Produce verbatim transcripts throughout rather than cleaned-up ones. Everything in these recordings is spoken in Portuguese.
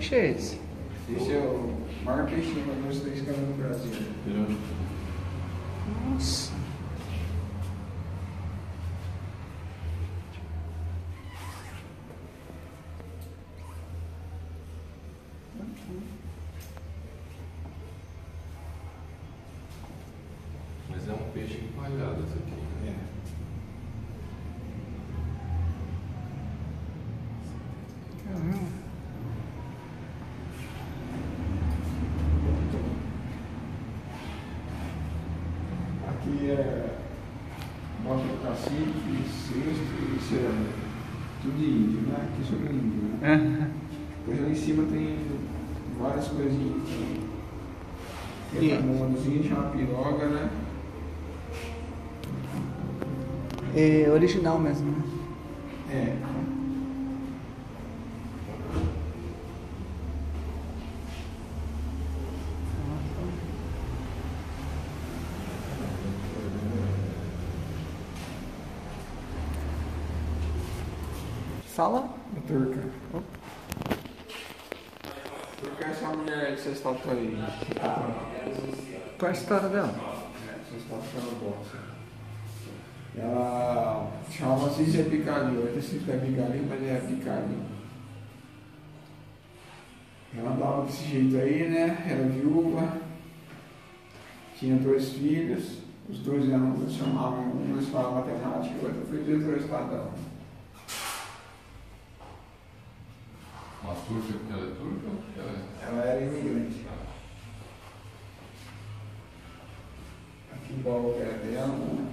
peixe é esse? Esse é o maior peixinho para nós três caras no Brasil. Nossa. Mas é um peixe empalhado esse aqui. É. Caramba. Aqui é bota do cacique, cesto, isso é tudo de índio, né? Aqui sobre índio, né? Depois lá em cima tem várias coisinhas. Tem E- um monozinho, chama piroga, né? É original mesmo, né? É. Fala. A turca. Turca é essa mulher dessa estátua aí. Qual é a história dela? Essa estátua no boxe. Ela chamava-se Zé Picadinho. Eu esqueci que é Picadinho, mas é Picadinho. Ela andava desse jeito aí, né? Era viúva. Tinha dois filhos. Os dois eram, eles chamavam, um eles falavam matemática e o outro foi diretor estadão. Uma turca porque ela é turca? Porque ela é... Ela era imigrante. Aqui igual o pé dela, né?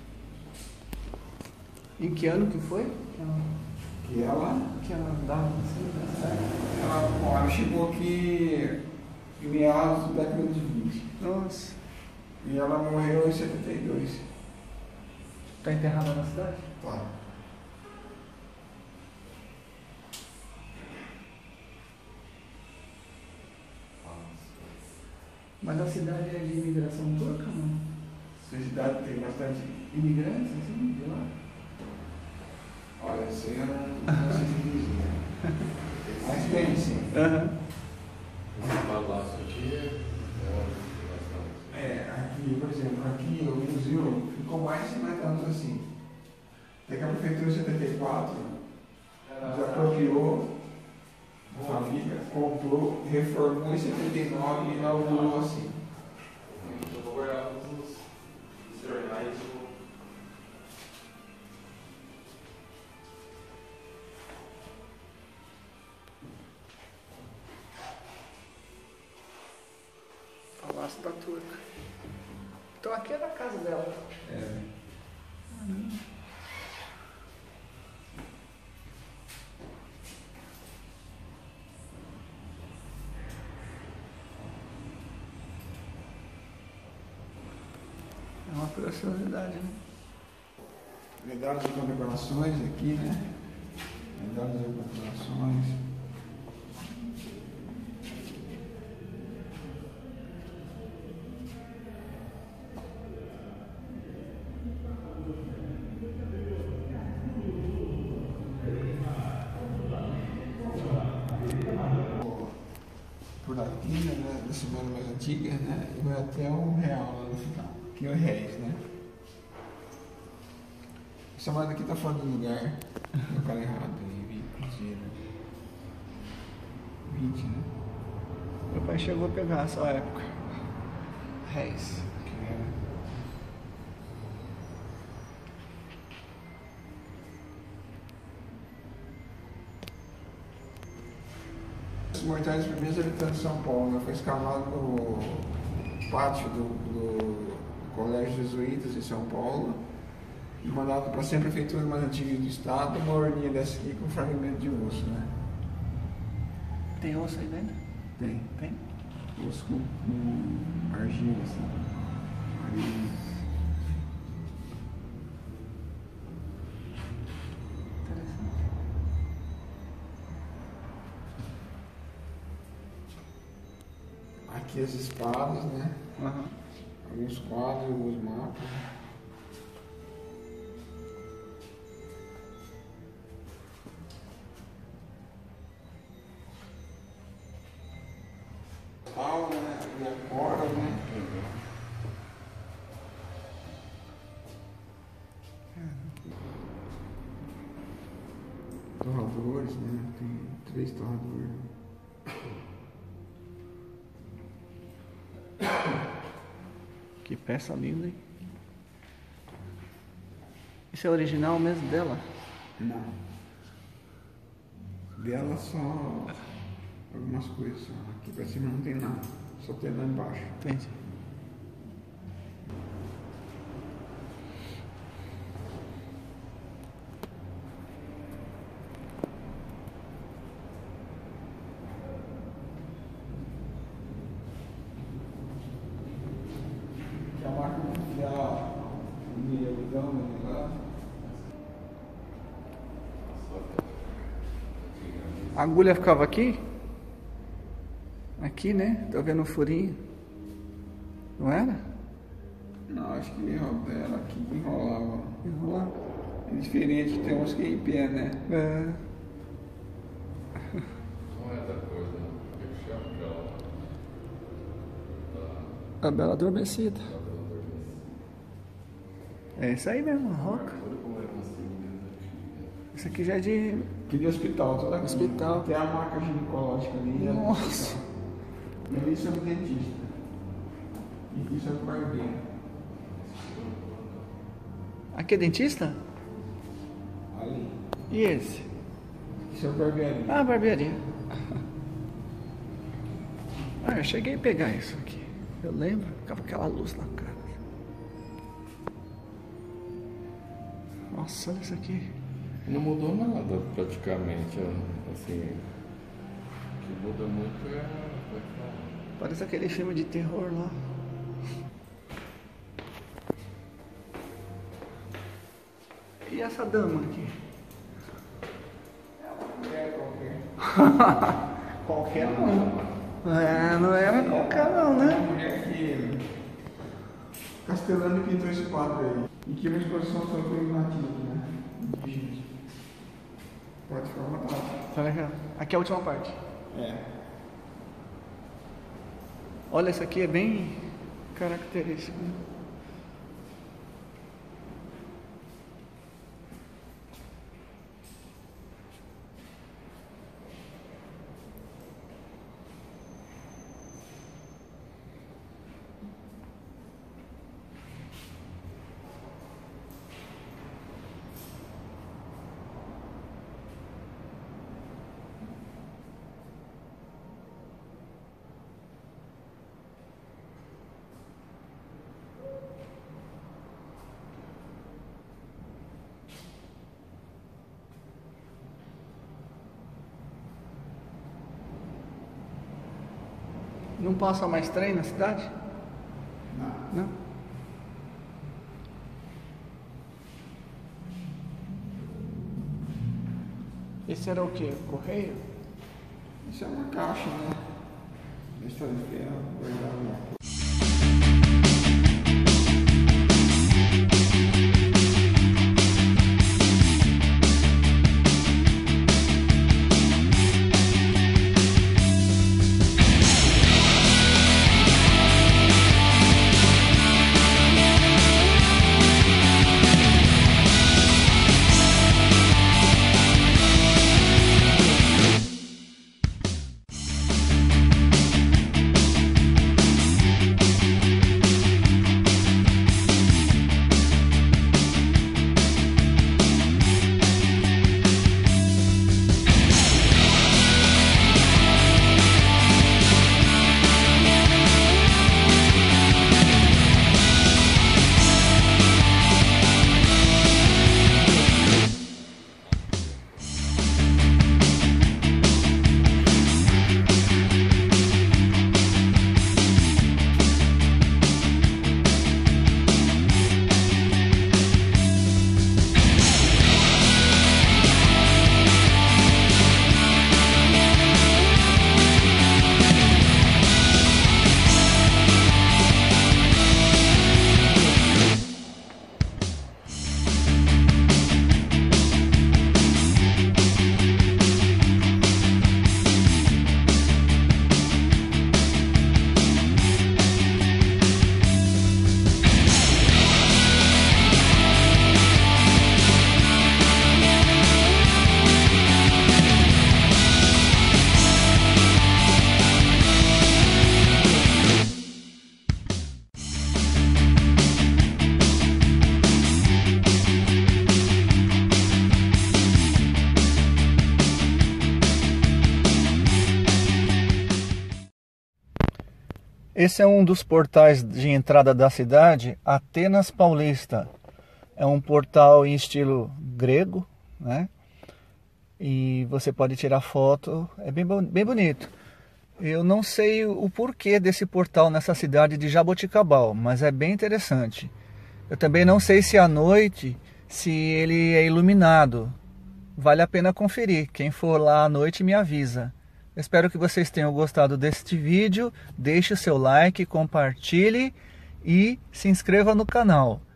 Em que ano que foi? Que ela, Que ela, que ela andava assim, né? ela, bom, ela chegou aqui em meados da década de vinte. Nossa. E ela morreu em setenta e dois. Tá enterrada na cidade? Tá. Mas a cidade é de imigração turca, não? Essa cidade tem bastante. Imigrantes, assim, de lá? Olha, isso aí eu não, não sei se dizer. Mas tem sim. Aham. Um palácio aqui é uma É, aqui, por exemplo, aqui o museu ficou mais de cinquenta anos assim. Até que a prefeitura em setenta e quatro desapropriou a família, comprou, reformou em setenta e nove e inaugurou assim. Eu vou guardar todos os jornais do... Palácio da Turca. Então aqui é da casa dela. É. É uma preciosidade, né? Medalhas e condecorações aqui, né? Medalhas e condecorações. Por aqui, né, da semana mais antiga, né, e vai até um real lá no final, que é o réis, né. Essa moeda aqui tá fora do lugar, no cara errado, aí, inclusive. vinte, né. Meu pai chegou a pegar essa época. Réis. Que era. Os mortais dos primeiros habitantes de São Paulo, né, foi escavado no pátio do, do Colégio Jesuítas de São Paulo e mandado para sempre a prefeitura mais antiga do estado, uma urninha dessa aqui com fragmento de osso, né? Tem osso aí dentro? Tem. Tem? Osso com, com argila, assim. Aí, Interessante. aqui as espadas, né? Aham. Alguns quadros, alguns mapas. torradores, né? Tem três torradores. Que peça linda, hein? Isso é original mesmo dela? Não. Dela só algumas coisas. Só. Aqui pra cima não tem nada. Só tem lá embaixo. Entendi. Que a máquina de enfiar o milhão no negócio. A agulha ficava aqui? Aqui, né? Tô vendo o furinho. Não era? Não, acho que era aqui que enrolava. Enrola. É diferente, tem uns que é em pé, né? É. Não é da coisa, o que que chama aquela? A Bela Adormecida. Da adormecida. É isso aí mesmo, a roca. Olha como é construído. Isso aqui já é de... Que de hospital, toda aqui. Hospital. Tem a marca ginecológica ali. é do Nossa. hospital. E ali isso é do dentista. E isso é do barbeiro. Aqui é dentista? Ali. E esse? Isso é o barbearia. Ah, barbearia. Ah, eu cheguei a pegar isso aqui. Eu lembro, ficava aquela luz na cara. Nossa, olha isso aqui. Não mudou nada praticamente, assim. O que muda muito é a... Parece aquele filme de terror lá. E essa dama aqui? É uma mulher qualquer. Qualquer não. É, não era qualquer não, É né? uma mulher que Castelano pintou esse quadro aí. E que é uma exposição sobre o nativo, né? Indígenas. Pode ficar à vontade. Tá legal. Aqui é a última parte. É. Olha, essa aqui é bem característica. Né? Não passa mais trem na cidade? Não. Não? Esse era o quê? Correio? Isso é uma caixa, né? De história de ferro, guardado lá. Esse é um dos portais de entrada da cidade, Atenas Paulista. É um portal em estilo grego, né? E você pode tirar foto, é bem, bem bonito. Eu não sei o porquê desse portal nessa cidade de Jaboticabal, mas é bem interessante. Eu também não sei se à noite, se ele é iluminado. Vale a pena conferir. Quem for lá à noite me avisa. Espero que vocês tenham gostado deste vídeo. Deixe o seu like, compartilhe e se inscreva no canal.